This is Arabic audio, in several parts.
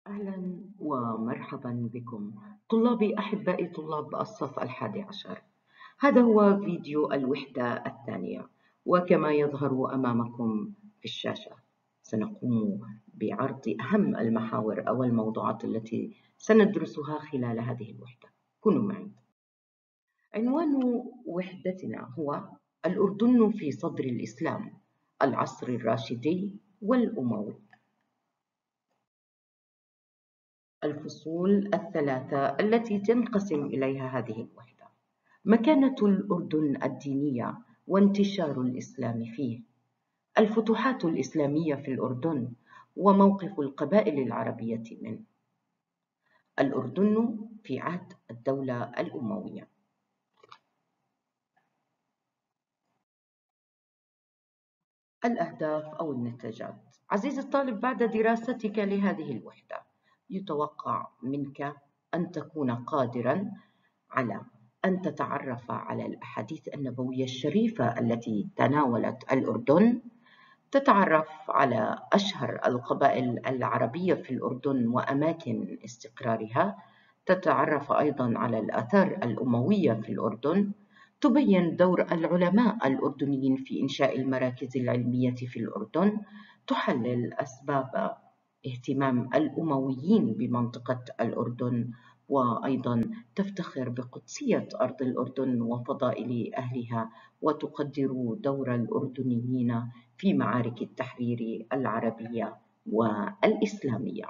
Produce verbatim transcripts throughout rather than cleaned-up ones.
أهلا ومرحبا بكم طلابي أحبائي طلاب الصف الحادي عشر. هذا هو فيديو الوحدة الثانية، وكما يظهر أمامكم في الشاشة سنقوم بعرض أهم المحاور أو الموضوعات التي سندرسها خلال هذه الوحدة. كونوا معي. عنوان وحدتنا هو الأردن في صدر الإسلام، العصر الراشدي والأموي. الفصول الثلاثة التي تنقسم إليها هذه الوحدة: مكانة الأردن الدينية وانتشار الإسلام فيه، الفتوحات الإسلامية في الأردن وموقف القبائل العربية منه، الأردن في عهد الدولة الأموية. الأهداف أو النتاجات. عزيزي الطالب، بعد دراستك لهذه الوحدة يتوقع منك أن تكون قادراً على أن تتعرف على الأحاديث النبوية الشريفة التي تناولت الأردن، تتعرف على أشهر القبائل العربية في الأردن وأماكن استقرارها، تتعرف أيضاً على الآثار الأموية في الأردن، تبين دور العلماء الأردنيين في إنشاء المراكز العلمية في الأردن، تحلل أسباب اهتمام الأمويين بمنطقة الأردن، وأيضاً تفتخر بقدسية أرض الأردن وفضائل أهلها، وتقدر دور الأردنيين في معارك التحرير العربية والإسلامية.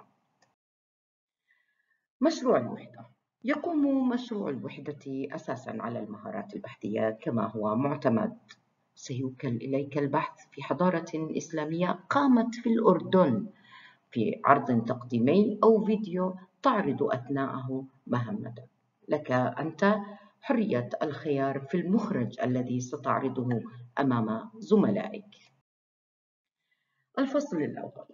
مشروع الوحدة. يقوم مشروع الوحدة أساساً على المهارات البحثية كما هو معتمد. سيوكل إليك البحث في حضارة إسلامية قامت في الأردن في عرض تقديمي أو فيديو تعرض أثناءه مهمتك. لك أنت حرية الخيار في المخرج الذي ستعرضه أمام زملائك. الفصل الأول.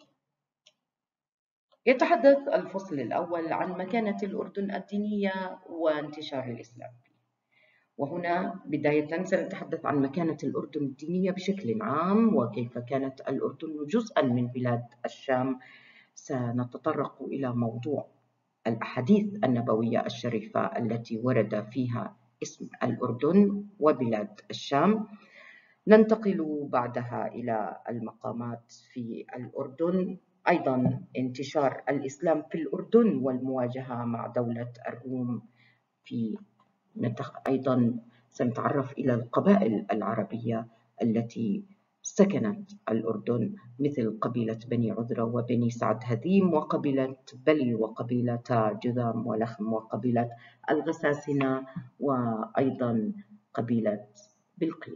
يتحدث الفصل الأول عن مكانة الأردن الدينية وانتشار الإسلام فيه. وهنا بداية سنتحدث عن مكانة الأردن الدينية بشكل عام، وكيف كانت الأردن جزءاً من بلاد الشام. سنتطرق إلى موضوع الأحاديث النبوية الشريفة التي ورد فيها اسم الأردن وبلاد الشام. ننتقل بعدها إلى المقامات في الأردن، أيضاً انتشار الإسلام في الأردن والمواجهة مع دولة الروم. في أيضاً سنتعرف إلى القبائل العربية التي سكنت الأردن، مثل قبيلة بني عذرة وبني سعد هذيم، وقبيلة بلي، وقبيلة جذام ولخم، وقبيلة الغساسنة، وأيضاً قبيلة بلقين.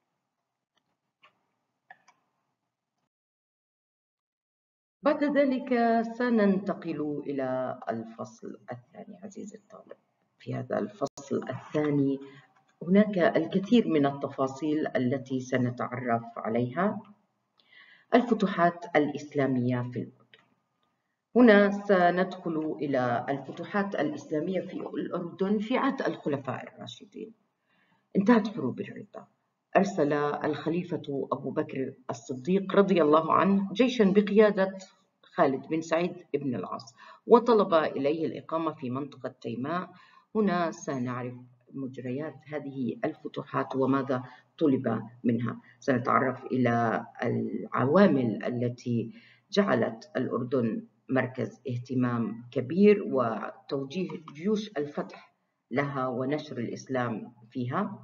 بعد ذلك سننتقل إلى الفصل الثاني. عزيزي الطالب، في هذا الفصل الثاني هناك الكثير من التفاصيل التي سنتعرف عليها. الفتوحات الإسلامية في الأردن. هنا سندخل إلى الفتوحات الإسلامية في الأردن في عهد الخلفاء الراشدين. انتهت حروب الردة. أرسل الخليفة أبو بكر الصديق رضي الله عنه جيشاً بقيادة خالد بن سعيد بن العاص، وطلب إليه الإقامة في منطقة تيماء. هنا سنعرف مجريات هذه الفتوحات وماذا طلب منها. سنتعرف إلى العوامل التي جعلت الأردن مركز اهتمام كبير وتوجيه جيوش الفتح لها ونشر الإسلام فيها.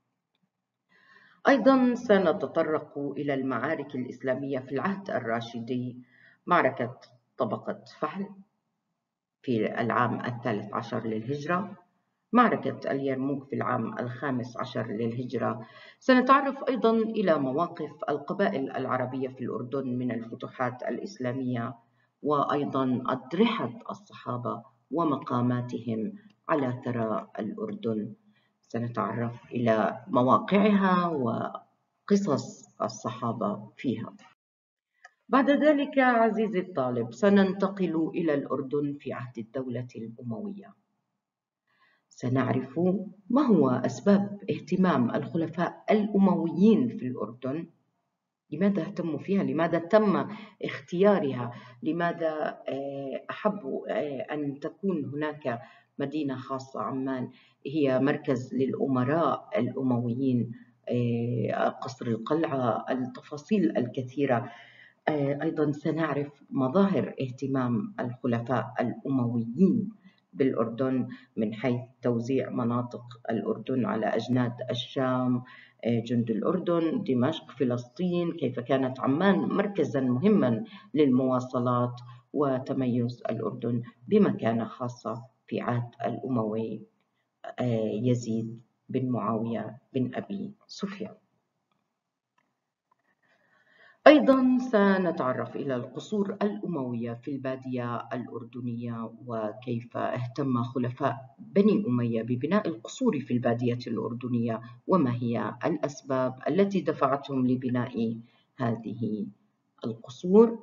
أيضاً سنتطرق إلى المعارك الإسلامية في العهد الراشدي: معركة طبقة فحل في العام الثالث عشر للهجرة، معركة اليرموك في العام الخامس عشر للهجرة. سنتعرف أيضاً إلى مواقف القبائل العربية في الأردن من الفتوحات الإسلامية، وأيضاً أضرحة الصحابة ومقاماتهم على ثرى الأردن. سنتعرف إلى مواقعها وقصص الصحابة فيها. بعد ذلك عزيزي الطالب سننتقل إلى الأردن في عهد الدولة الأموية. سنعرف ما هو أسباب اهتمام الخلفاء الأمويين في الأردن، لماذا اهتموا فيها، لماذا تم اختيارها، لماذا أحبوا أن تكون هناك مدينة خاصة. عمان هي مركز للأمراء الأمويين، قصر القلعة، التفاصيل الكثيرة. أيضا سنعرف مظاهر اهتمام الخلفاء الأمويين بالأردن من حيث توزيع مناطق الأردن على أجناد الشام، جند الأردن، دمشق، فلسطين، كيف كانت عمان مركزا مهما للمواصلات، وتميز الأردن بمكانة خاصة في عهد الأموي يزيد بن معاوية بن أبي سفيان. أيضا سنتعرف إلى القصور الأموية في البادية الأردنية، وكيف اهتم خلفاء بني أمية ببناء القصور في البادية الأردنية، وما هي الأسباب التي دفعتهم لبناء هذه القصور.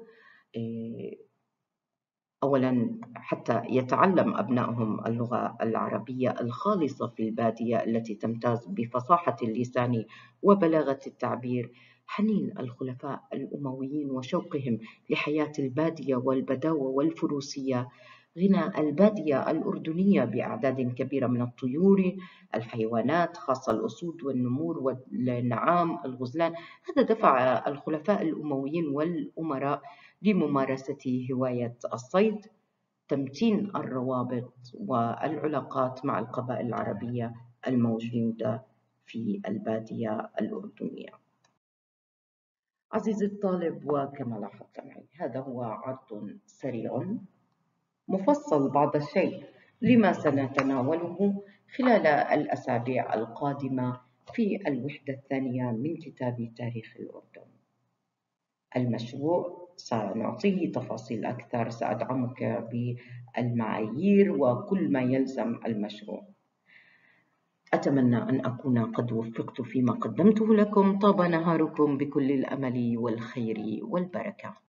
أولا حتى يتعلم أبنائهم اللغة العربية الخالصة في البادية التي تمتاز بفصاحة اللسان وبلاغة التعبير. حنين الخلفاء الأمويين وشوقهم لحياة البادية والبداوة والفروسية. غنى البادية الأردنية بأعداد كبيرة من الطيور، الحيوانات خاصة الأسود والنمور والنعام، الغزلان. هذا دفع الخلفاء الأمويين والأمراء لممارسة هواية الصيد، تمتين الروابط والعلاقات مع القبائل العربية الموجودة في البادية الأردنية. عزيزي الطالب، وكما لاحظت معي هذا هو عرض سريع مفصل بعض الشيء لما سنتناوله خلال الأسابيع القادمة في الوحدة الثانية من كتاب تاريخ الأردن. المشروع سنعطيه تفاصيل أكثر، سأدعمك بالمعايير وكل ما يلزم المشروع. أتمنى أن أكون قد وفقت فيما قدمته لكم. طاب نهاركم بكل الأمل والخير والبركة.